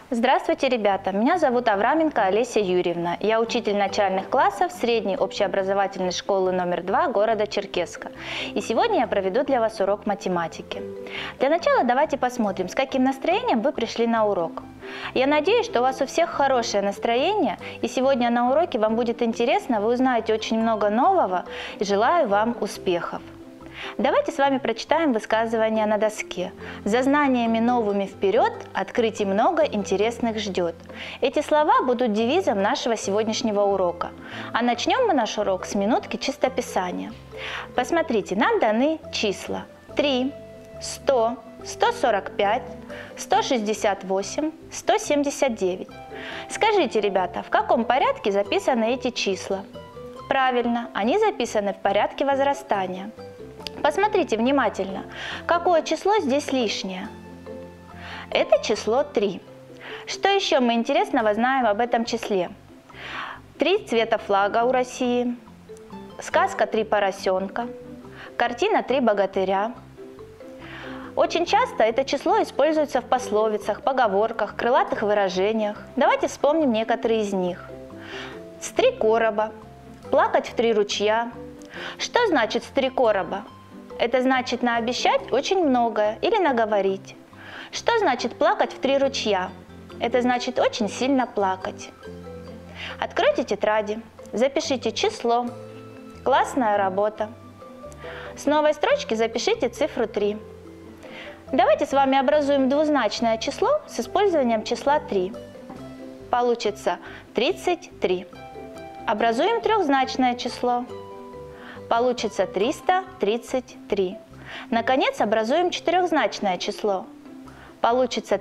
Здравствуйте, ребята! Меня зовут Авраменко Олеся Юрьевна. Я учитель начальных классов средней общеобразовательной школы номер 2 города Черкесска. И сегодня я проведу для вас урок математики. Для начала давайте посмотрим, с каким настроением вы пришли на урок. Я надеюсь, что у вас у всех хорошее настроение, и сегодня на уроке вам будет интересно, вы узнаете очень много нового, и желаю вам успехов. Давайте с вами прочитаем высказывание на доске. «За знаниями новыми вперед, открытий много интересных ждет». Эти слова будут девизом нашего сегодняшнего урока. А начнем мы наш урок с минутки чистописания. Посмотрите, нам даны числа 3, 100, 145, 168, 179. Скажите, ребята, в каком порядке записаны эти числа? Правильно, они записаны в порядке возрастания. Посмотрите внимательно, какое число здесь лишнее. Это число 3. Что еще мы интересного знаем об этом числе? 3 цвета флага у России, сказка «Три поросенка», картина «Три богатыря». Очень часто это число используется в пословицах, поговорках, крылатых выражениях. Давайте вспомним некоторые из них. «С 3 короба», «Плакать в 3 ручья». Что значит «с 3 короба»? Это значит наобещать очень многое или наговорить. Что значит плакать в 3 ручья? Это значит очень сильно плакать. Откройте тетради, запишите число, классная работа. С новой строчки запишите цифру 3. Давайте с вами образуем двузначное число с использованием числа 3. Получится 33. Образуем трехзначное число. Получится 333. Наконец, образуем четырехзначное число. Получится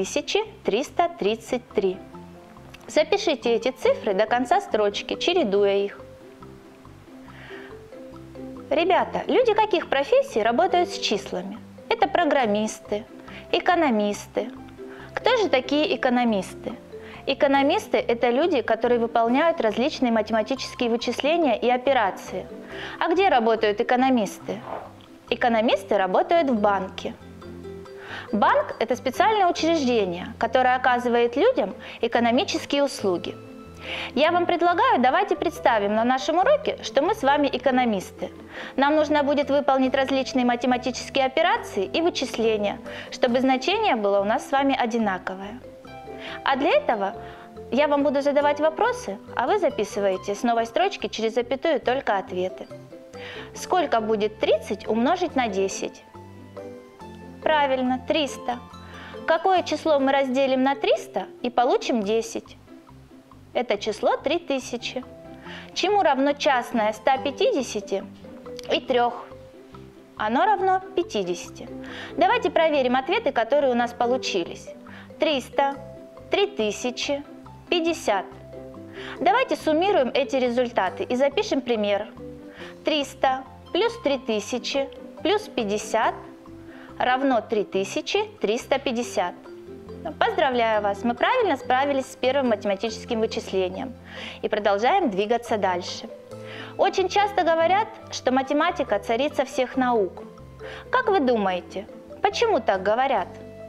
3333. Запишите эти цифры до конца строчки, чередуя их. Ребята, люди каких профессий работают с числами? Это программисты, экономисты. Кто же такие экономисты? Экономисты – это люди, которые выполняют различные математические вычисления и операции. А где работают экономисты? Экономисты работают в банке. Банк – это специальное учреждение, которое оказывает людям экономические услуги. Я вам предлагаю, давайте представим на нашем уроке, что мы с вами экономисты. Нам нужно будет выполнить различные математические операции и вычисления, чтобы значение было у нас с вами одинаковое. А для этого я вам буду задавать вопросы, а вы записываете с новой строчки через запятую только ответы. Сколько будет 30 умножить на 10? Правильно, 300. Какое число мы разделим на 300 и получим 10? Это число 3000. Чему равно частное 150 и 3? Оно равно 50. Давайте проверим ответы, которые у нас получились. 300, 3000, 50. Давайте суммируем эти результаты и запишем пример. 300 плюс 3000 плюс 50 равно 3350. Поздравляю вас, мы правильно справились с первым математическим вычислением и продолжаем двигаться дальше. Очень часто говорят, что математика царица всех наук. Как вы думаете, почему так говорят?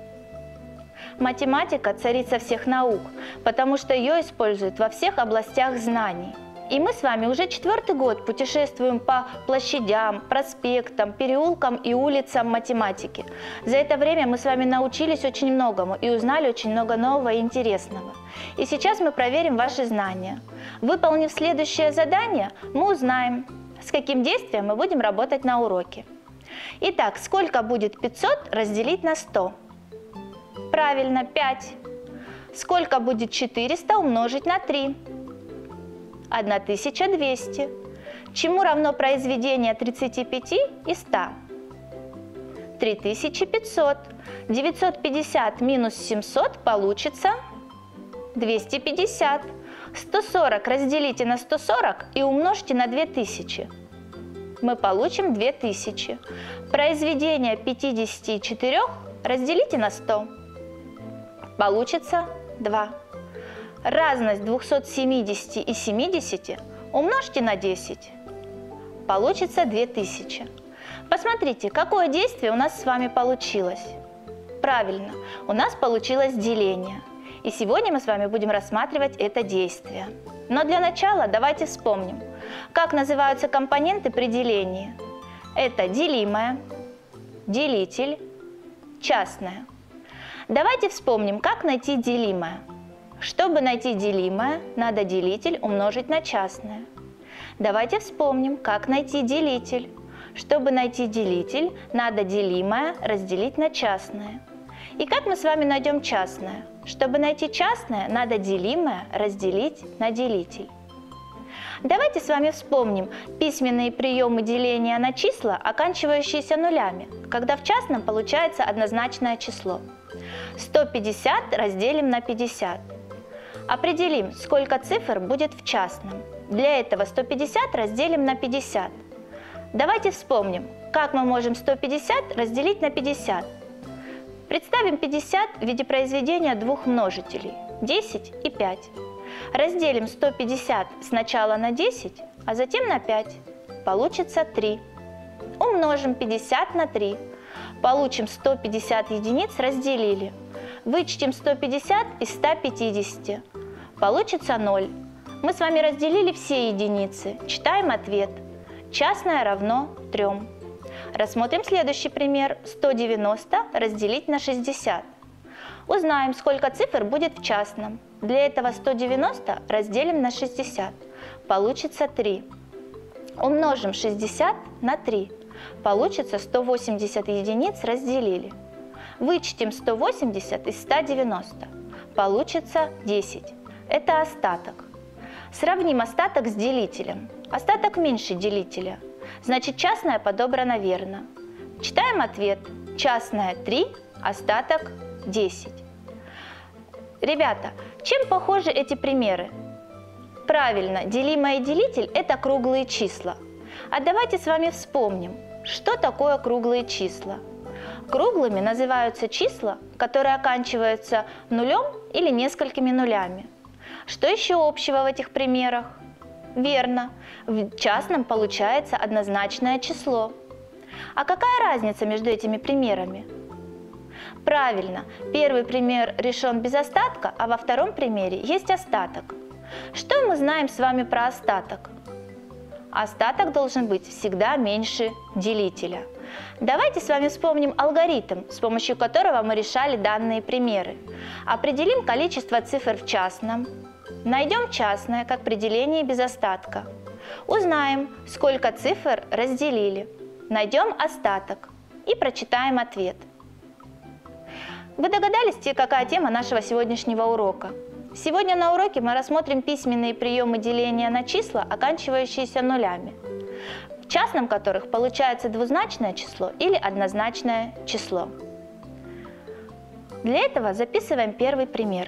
Математика – царица всех наук, потому что ее используют во всех областях знаний. И мы с вами уже 4-й год путешествуем по площадям, проспектам, переулкам и улицам математики. За это время мы с вами научились очень многому и узнали очень много нового и интересного. И сейчас мы проверим ваши знания. Выполнив следующее задание, мы узнаем, с каким действием мы будем работать на уроке. Итак, сколько будет 500 разделить на 100? Правильно, 5. Сколько будет 400 умножить на 3? 1200. Чему равно произведение 35 и 100? 3500. 950 минус 700 получится 250. 140 разделите на 140 и умножьте на 2000. Мы получим 2000. Произведение 54 разделите на 100. Получится 2. Разность 270 и 70 умножьте на 10. Получится 2000. Посмотрите, какое действие у нас с вами получилось. Правильно, у нас получилось деление. И сегодня мы с вами будем рассматривать это действие. Но для начала давайте вспомним, как называются компоненты при делении. Это делимое, делитель, частное. Давайте вспомним, как найти делимое. Чтобы найти делимое, надо делитель умножить на частное. Давайте вспомним, как найти делитель. Чтобы найти делитель, надо делимое разделить на частное. И как мы с вами найдем частное? Чтобы найти частное, надо делимое разделить на делитель. Давайте с вами вспомним письменные приемы деления на числа, оканчивающиеся нулями, когда в частном получается однозначное число. 150 разделим на 50. Определим, сколько цифр будет в частном. Для этого 150 разделим на 50. Давайте вспомним, как мы можем 150 разделить на 50. Представим 50 в виде произведения двух множителей – 10 и 5. Разделим 150 сначала на 10, а затем на 5. Получится 3. Умножим 50 на 3. Получим 150 единиц, разделили. Вычтем 150 из 150. Получится 0. Мы с вами разделили все единицы. Читаем ответ. Частное равно 3. Рассмотрим следующий пример. 190 разделить на 60. Узнаем, сколько цифр будет в частном. Для этого 190 разделим на 60. Получится 3. Умножим 60 на 3. Получится 180 единиц, разделили. Вычтем 180 из 190. Получится 10. Это остаток. Сравним остаток с делителем. Остаток меньше делителя. Значит, частное подобрано верно. Читаем ответ. Частное 3, остаток 10. Ребята, чем похожи эти примеры? Правильно, делимое и делитель – это круглые числа. А давайте с вами вспомним, что такое круглые числа. Круглыми называются числа, которые оканчиваются нулем или несколькими нулями. Что еще общего в этих примерах? Верно, в частном получается однозначное число. А какая разница между этими примерами? Правильно, первый пример решен без остатка, а во втором примере есть остаток. Что мы знаем с вами про остаток? Остаток должен быть всегда меньше делителя. Давайте с вами вспомним алгоритм, с помощью которого мы решали данные примеры. Определим количество цифр в частном. Найдем частное как при делении без остатка. Узнаем, сколько цифр разделили. Найдем остаток и прочитаем ответ. Вы догадались, какая тема нашего сегодняшнего урока? Сегодня на уроке мы рассмотрим письменные приемы деления на числа, оканчивающиеся нулями, в частном которых получается двузначное число или однозначное число. Для этого записываем первый пример.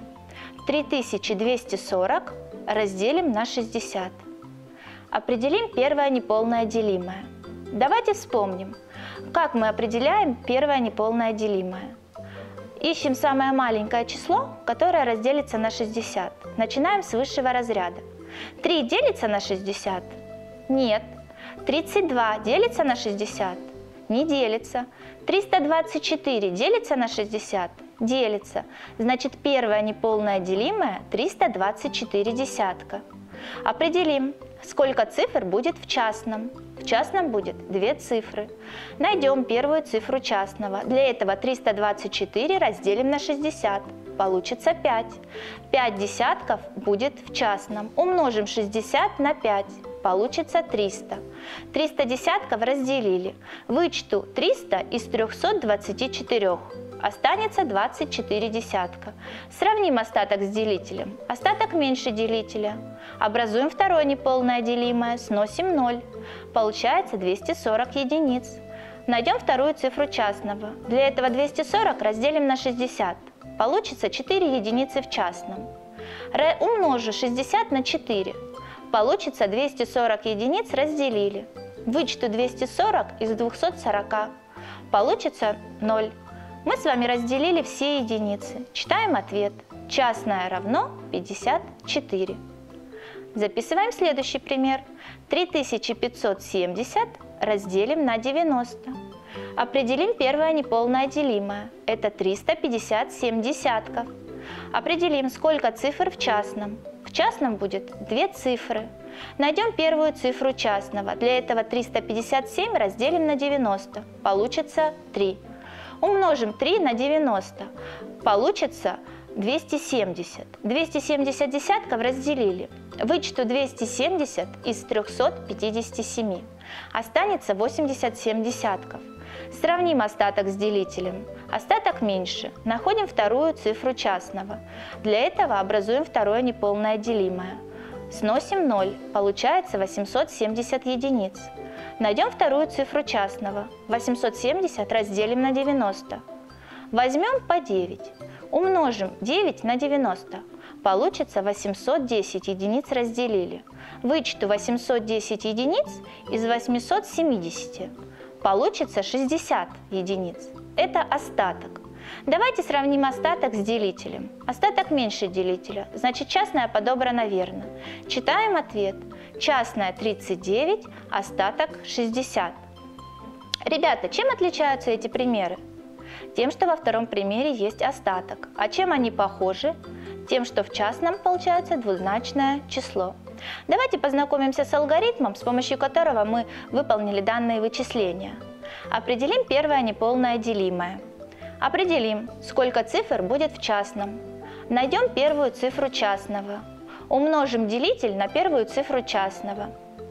3240 разделим на 60. Определим первое неполное делимое. Давайте вспомним, как мы определяем первое неполное делимое. Ищем самое маленькое число, которое разделится на 60. Начинаем с высшего разряда. 3 делится на 60? Нет. 32 делится на 60? Не делится. 324 делится на 60? Делится. Значит, первое неполное делимое 324 десятка. Определим, сколько цифр будет в частном. В частном будет 2 цифры. Найдем первую цифру частного. Для этого 324 разделим на 60. Получится 5. 5 десятков будет в частном. Умножим 60 на 5. Получится 300. 300 десятков разделили. Вычту 300 из 324. Останется 24 десятка. Сравним остаток с делителем. Остаток меньше делителя. Образуем второе неполное делимое, сносим 0. Получается 240 единиц. Найдем вторую цифру частного. Для этого 240 разделим на 60. Получится 4 единицы в частном. Умножу 60 на 4. Получится 240 единиц, разделили. Вычту 240 из 240. Получится 0. Мы с вами разделили все единицы. Читаем ответ. Частное равно 54. Записываем следующий пример. 3570 разделим на 90. Определим первое неполное делимое. Это 357 десятков. Определим, сколько цифр в частном. В частном будет 2 цифры. Найдем первую цифру частного. Для этого 357 разделим на 90. Получится 3. Умножим 3 на 90. Получится 270. 270 десятков разделили. Вычту 270 из 357. Останется 87 десятков. Сравним остаток с делителем. Остаток меньше. Находим вторую цифру частного. Для этого образуем второе неполное делимое. Сносим 0. Получается 870 единиц. Найдем вторую цифру частного. 870 разделим на 90. Возьмем по 9. Умножим 9 на 90. Получится 810 единиц разделили. Вычту 810 единиц из 870. Получится 60 единиц. Это остаток. Давайте сравним остаток с делителем. Остаток меньше делителя, значит частное подобрано верно. Читаем ответ. Частное 39, остаток 60. Ребята, чем отличаются эти примеры? Тем, что во втором примере есть остаток. А чем они похожи? Тем, что в частном получается двузначное число. Давайте познакомимся с алгоритмом, с помощью которого мы выполнили данные вычисления. Определим первое неполное делимое. Определим, сколько цифр будет в частном. Найдем первую цифру частного. Умножим делитель на первую цифру частного.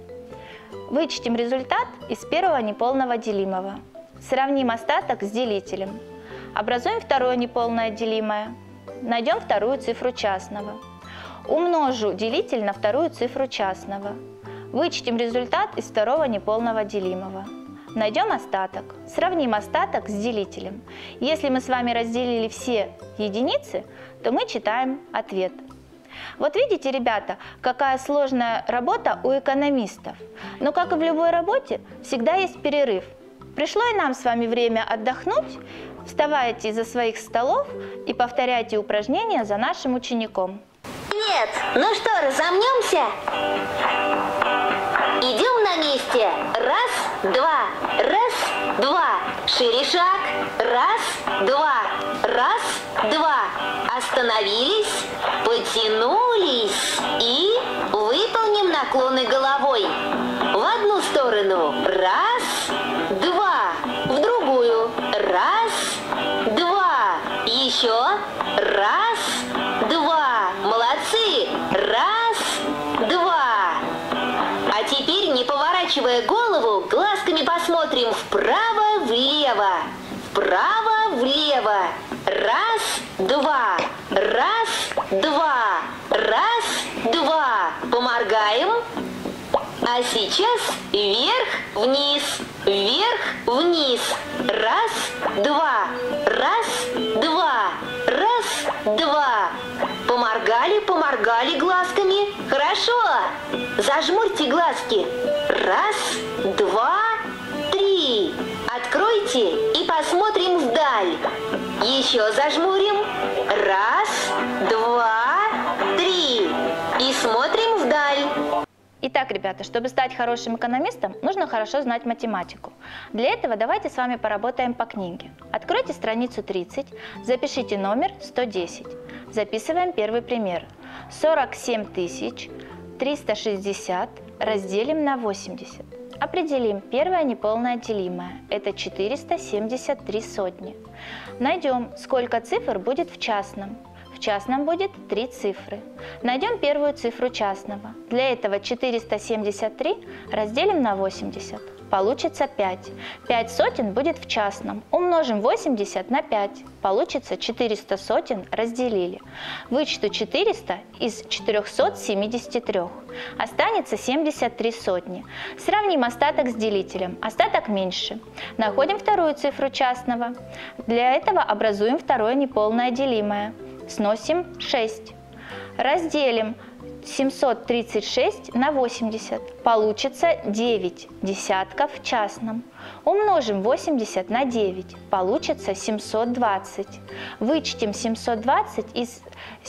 Вычтем результат из первого неполного делимого. Сравним остаток с делителем. Образуем второе неполное делимое. Найдем вторую цифру частного. Умножу делитель на вторую цифру частного. Вычтем результат из второго неполного делимого. Найдем остаток. Сравним остаток с делителем. Если мы с вами разделили все единицы, то мы читаем ответ. Вот видите, ребята, какая сложная работа у экономистов. Но как и в любой работе, всегда есть перерыв. Пришло и нам с вами время отдохнуть. Вставайте из-за своих столов и повторяйте упражнения за нашим учеником. Привет! Ну что, разомнемся? Идем на месте. Раз, два, раз, два. Шире шаг. Раз, два, раз, два. Остановились, потянулись и выполним наклоны головой. В одну сторону. Раз, два. В другую. Раз, два. Еще. Раз, два. Молодцы. Раз, два. А теперь, не поворачивая голову, глазками посмотрим вправо-влево. Вправо-влево. Раз, два. Раз, два. Раз, два. Поморгаем. А сейчас вверх-вниз. Вверх-вниз. Раз, два. Раз, два. Раз, два. Поморгали, поморгали глазками. Хорошо. Зажмурьте глазки. Раз, два, три. Откройте и посмотрим вдаль. Еще зажмурим. Раз, два, три. И смотрим вдаль. Итак, ребята, чтобы стать хорошим экономистом, нужно хорошо знать математику. Для этого давайте с вами поработаем по книге. Откройте страницу 30, запишите номер 110. Записываем первый пример. 47 360 разделим на 80. Определим первое неполное делимое. Это 473 сотни. Найдем, сколько цифр будет в частном. В частном будет 3 цифры. Найдем первую цифру частного. Для этого 473 разделим на 80. Получится 5. 5 сотен будет в частном. Умножим 80 на 5. Получится 400 сотен разделили. Вычту 400 из 473. Останется 73 сотни. Сравним остаток с делителем. Остаток меньше. Находим вторую цифру частного. Для этого образуем второе неполное делимое. Сносим 6. Разделим 736 на 80. Получится 9 десятков в частном. Умножим 80 на 9. Получится 720. Вычтем 720 из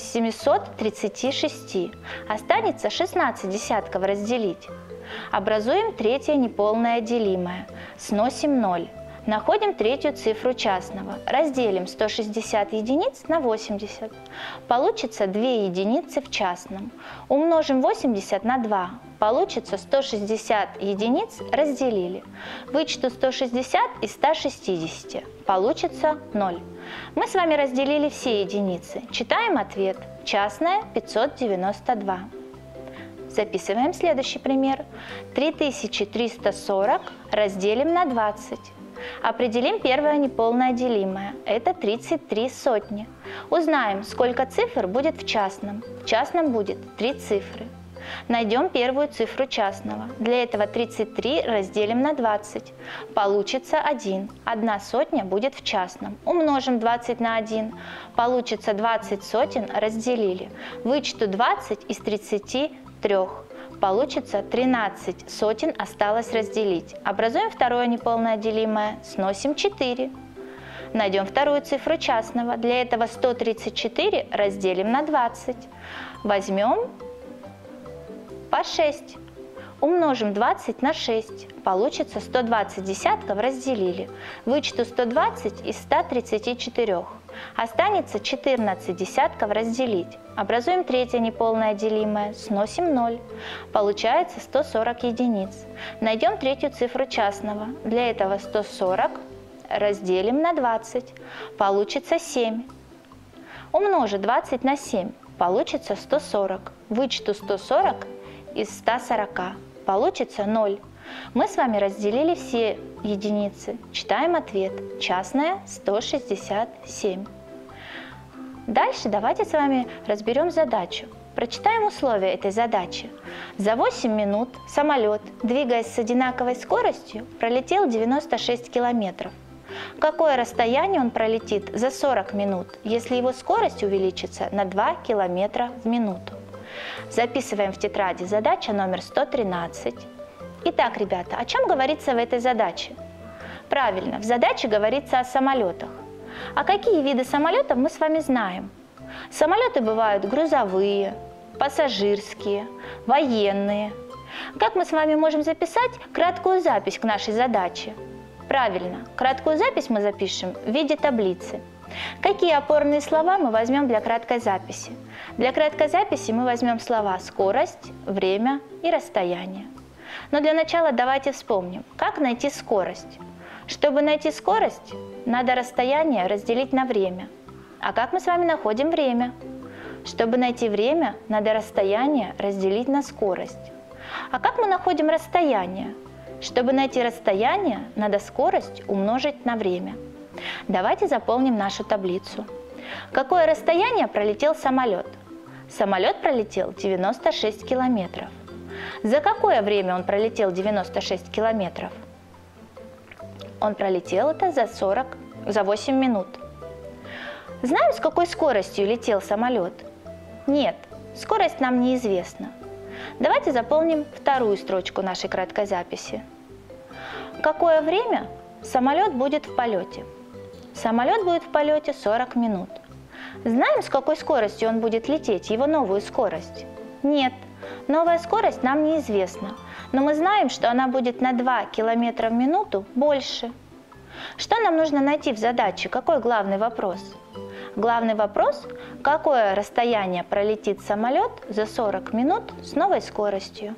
736. Останется 16 десятков разделить. Образуем третье неполное делимое. Сносим 0. Находим третью цифру частного. Разделим 160 единиц на 80. Получится 2 единицы в частном. Умножим 80 на 2. Получится 160 единиц разделили. Вычту 160 из 160. Получится 0. Мы с вами разделили все единицы. Читаем ответ. Частное 592. Записываем следующий пример. 3340 разделим на 20. Определим первое неполное делимое. Это 33 сотни. Узнаем, сколько цифр будет в частном. В частном будет 3 цифры. Найдем первую цифру частного. Для этого 33 разделим на 20. Получится 1. 1 сотня будет в частном. Умножим 20 на 1. Получится 20 сотен разделили. Вычту 20 из 33. Получится 13 сотен осталось разделить. Образуем второе неполное делимое. Сносим 4. Найдем вторую цифру частного. Для этого 134 разделим на 20. Возьмем по 6. Умножим 20 на 6. Получится 120 десятков разделили. Вычту 120 из 134. Останется 14 десятков разделить. Образуем третье неполное делимое. Сносим 0. Получается 140 единиц. Найдем третью цифру частного. Для этого 140 разделим на 20. Получится 7. Умножу 20 на 7. Получится 140. Вычту 140 из 140. Получится 0. Мы с вами разделили все единицы. Читаем ответ. Частное 167. Дальше давайте с вами разберем задачу. Прочитаем условия этой задачи. За 8 минут самолет, двигаясь с одинаковой скоростью, пролетел 96 километров. Какое расстояние он пролетит за 40 минут, если его скорость увеличится на 2 километра в минуту? Записываем в тетради задача номер 113. Итак, ребята, о чем говорится в этой задаче? Правильно, в задаче говорится о самолетах. А какие виды самолетов мы с вами знаем? Самолеты бывают грузовые, пассажирские, военные. Как мы с вами можем записать краткую запись к нашей задаче? Правильно, краткую запись мы запишем в виде таблицы. Какие опорные слова мы возьмем для краткой записи? Для краткой записи мы возьмем слова скорость, время и расстояние. Но для начала давайте вспомним, как найти скорость. Чтобы найти скорость, надо расстояние разделить на время. А как мы с вами находим время? Чтобы найти время, надо расстояние разделить на скорость. А как мы находим расстояние? Чтобы найти расстояние, надо скорость умножить на время. Давайте заполним нашу таблицу. Какое расстояние пролетел самолет? Самолет пролетел 96 километров. За какое время он пролетел 96 километров? Он пролетел это за 8 минут. Знаем, с какой скоростью летел самолет? Нет, скорость нам неизвестна. Давайте заполним вторую строчку нашей краткой записи. Какое время самолет будет в полете? Самолет будет в полете 40 минут. Знаем, с какой скоростью он будет лететь, его новую скорость? Нет, новая скорость нам неизвестна, но мы знаем, что она будет на 2 км в минуту больше. Что нам нужно найти в задаче? Какой главный вопрос? Главный вопрос – какое расстояние пролетит самолет за 40 минут с новой скоростью?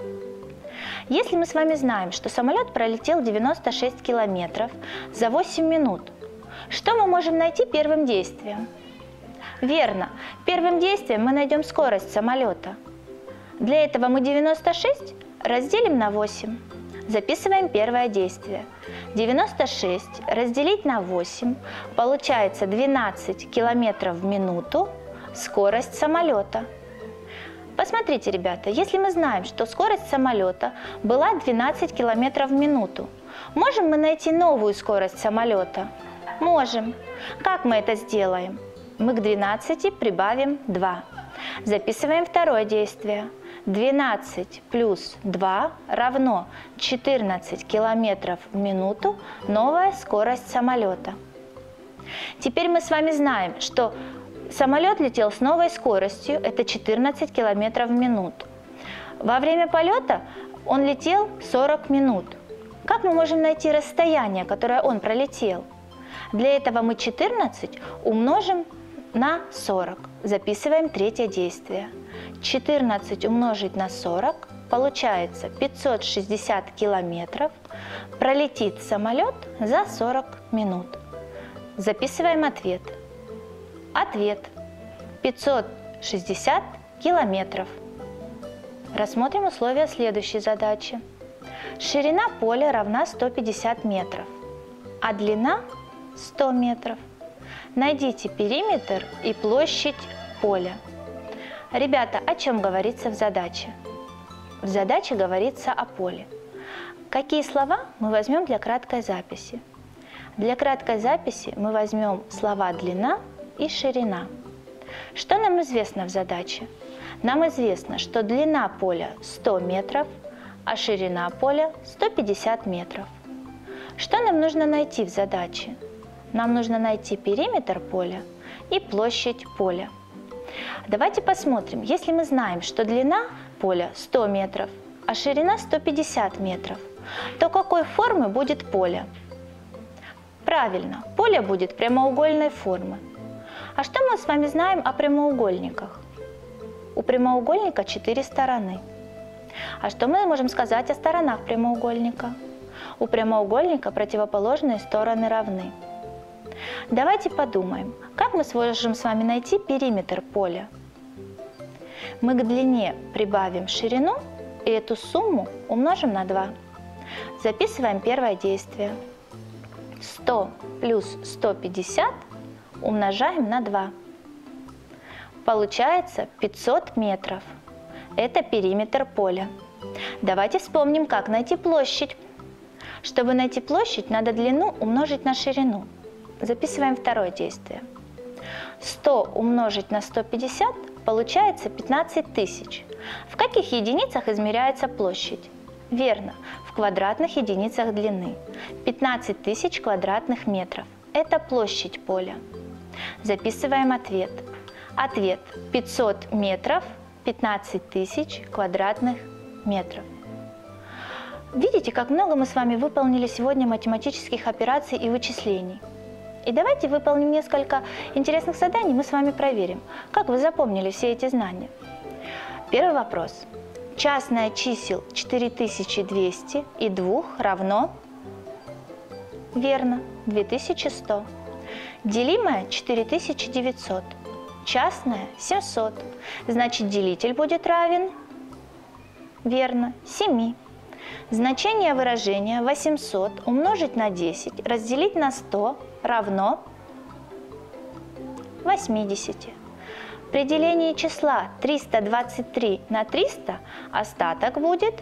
Если мы с вами знаем, что самолет пролетел 96 километров за 8 минут, что мы можем найти первым действием? Верно, первым действием мы найдем скорость самолета. Для этого мы 96 разделим на 8. Записываем первое действие. 96 разделить на 8 получается 12 километров в минуту скорость самолета. Посмотрите, ребята, если мы знаем, что скорость самолета была 12 километров в минуту, можем мы найти новую скорость самолета? Можем. Как мы это сделаем? Мы к 12 прибавим 2. Записываем второе действие. 12 плюс 2 равно 14 километров в минуту, новая скорость самолета. Теперь мы с вами знаем, что самолет летел с новой скоростью, это 14 километров в минуту. Во время полета он летел 40 минут. Как мы можем найти расстояние, которое он пролетел? Для этого мы 14 умножим на 40. Записываем третье действие. 14 умножить на 40 получается 560 километров. Пролетит самолет за 40 минут. Записываем ответ. Ответ 560 километров. Рассмотрим условия следующей задачи. Ширина поля равна 150 метров, а длина 100 метров. Найдите периметр и площадь поля. Ребята, о чем говорится в задаче? В задаче говорится о поле. Какие слова мы возьмем для краткой записи? Для краткой записи мы возьмем слова длина и ширина. Что нам известно в задаче? Нам известно, что длина поля 100 метров, а ширина поля 150 метров. Что нам нужно найти в задаче? Нам нужно найти периметр поля и площадь поля. Давайте посмотрим, если мы знаем, что длина поля 100 метров, а ширина 150 метров, то какой формы будет поле? Правильно, поле будет прямоугольной формы. А что мы с вами знаем о прямоугольниках? У прямоугольника 4 стороны. А что мы можем сказать о сторонах прямоугольника? У прямоугольника противоположные стороны равны. Давайте подумаем, как мы сможем с вами найти периметр поля. Мы к длине прибавим ширину и эту сумму умножим на 2. Записываем первое действие. 100 плюс 150 умножаем на 2. Получается 500 метров. Это периметр поля. Давайте вспомним, как найти площадь. Чтобы найти площадь, надо длину умножить на ширину. Записываем второе действие. 100 умножить на 150 получается 15 тысяч. В каких единицах измеряется площадь? Верно, в квадратных единицах длины. 15 тысяч квадратных метров. Это площадь поля. Записываем ответ. Ответ 500 метров, 15 тысяч квадратных метров. Видите, как много мы с вами выполнили сегодня математических операций и вычислений. И давайте выполним несколько интересных заданий, мы с вами проверим, как вы запомнили все эти знания. Первый вопрос. Частное чисел 4200 и 2 равно? Верно, 2100. Делимое 4900. Частное 700. Значит, делитель будет равен? Верно, 7. Значение выражения 800 умножить на 10 разделить на 100 равно 80. При делении числа 323 на 300 остаток будет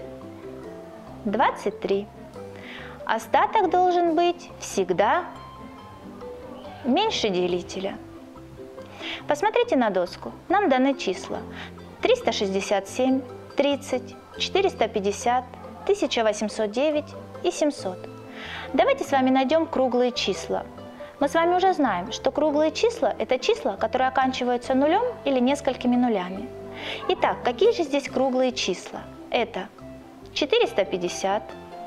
23. Остаток должен быть всегда меньше делителя. Посмотрите на доску. Нам даны числа 367, 30, 450, 1809 и 700. Давайте с вами найдем круглые числа. Мы с вами уже знаем, что круглые числа – это числа, которые оканчиваются нулем или несколькими нулями. Итак, какие же здесь круглые числа? Это 450,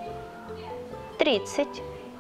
30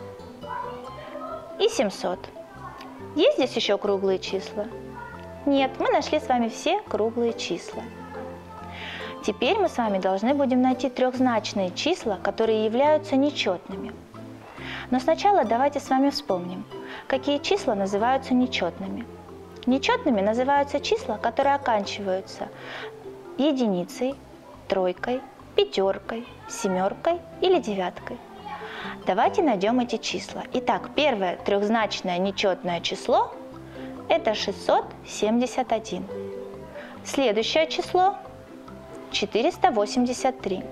и 700. Есть здесь еще круглые числа? Нет, мы нашли с вами все круглые числа. Теперь мы с вами должны будем найти трехзначные числа, которые являются нечетными. Но сначала давайте с вами вспомним, какие числа называются нечетными. Нечетными называются числа, которые оканчиваются единицей, тройкой, пятеркой, семеркой или девяткой. Давайте найдем эти числа. Итак, первое трехзначное нечетное число – это 671. Следующее число – 483.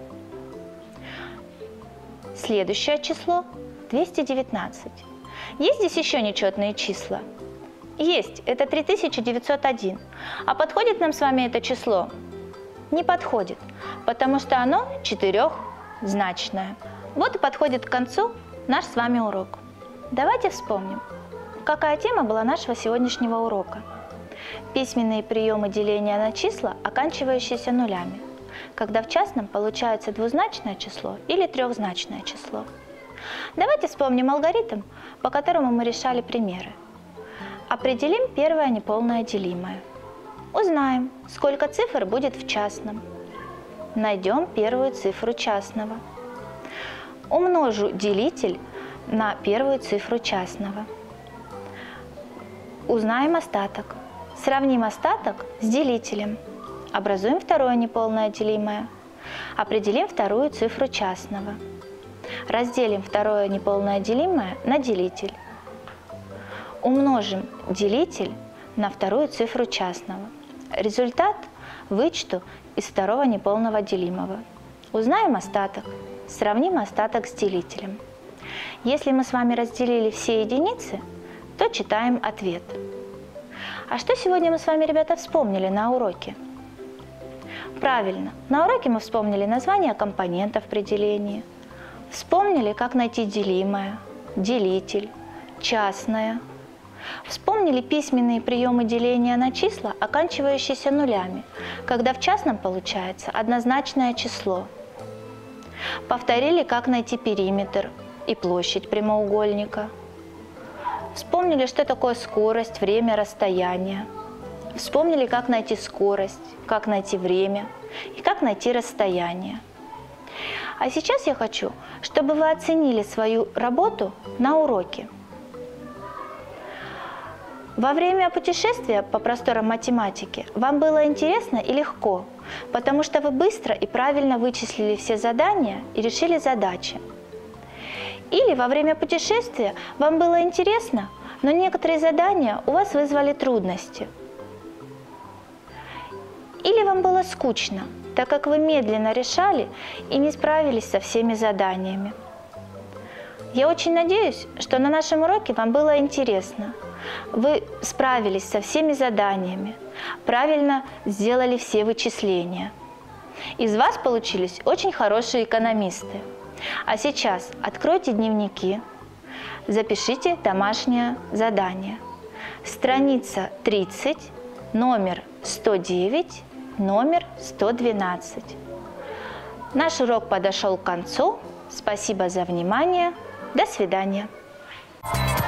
Следующее число – 219. Есть здесь еще нечетные числа? Есть, это 3901. А подходит нам с вами это число? Не подходит, потому что оно четырехзначное. Вот и подходит к концу наш с вами урок. Давайте вспомним, какая тема была нашего сегодняшнего урока. Письменные приемы деления на числа, оканчивающиеся нулями, когда в частном получается двузначное число или трехзначное число. Давайте вспомним алгоритм, по которому мы решали примеры. Определим первое неполное делимое. Узнаем, сколько цифр будет в частном. Найдем первую цифру частного. Умножу делитель на первую цифру частного. Узнаем остаток. Сравним остаток с делителем. Образуем второе неполное делимое. Определим вторую цифру частного. Разделим второе неполное делимое на делитель. Умножим делитель на вторую цифру частного. Результат вычту из второго неполного делимого. Узнаем остаток. Сравним остаток с делителем. Если мы с вами разделили все единицы, то читаем ответ. А что сегодня мы с вами, ребята, вспомнили на уроке? Правильно, на уроке мы вспомнили название компонентов при делении, вспомнили, как найти делимое, делитель, частное, вспомнили письменные приемы деления на числа, оканчивающиеся нулями, когда в частном получается однозначное число. Повторили, как найти периметр и площадь прямоугольника. Вспомнили, что такое скорость, время, расстояние. Вспомнили, как найти скорость, как найти время и как найти расстояние. А сейчас я хочу, чтобы вы оценили свою работу на уроке. Во время путешествия по просторам математики вам было интересно и легко, потому что вы быстро и правильно вычислили все задания и решили задачи. Или во время путешествия вам было интересно, но некоторые задания у вас вызвали трудности. Или вам было скучно, так как вы медленно решали и не справились со всеми заданиями. Я очень надеюсь, что на нашем уроке вам было интересно. Вы справились со всеми заданиями, правильно сделали все вычисления. Из вас получились очень хорошие экономисты. А сейчас откройте дневники, запишите домашнее задание. Страница 30, номер 109, номер 112. Наш урок подошел к концу. Спасибо за внимание. До свидания.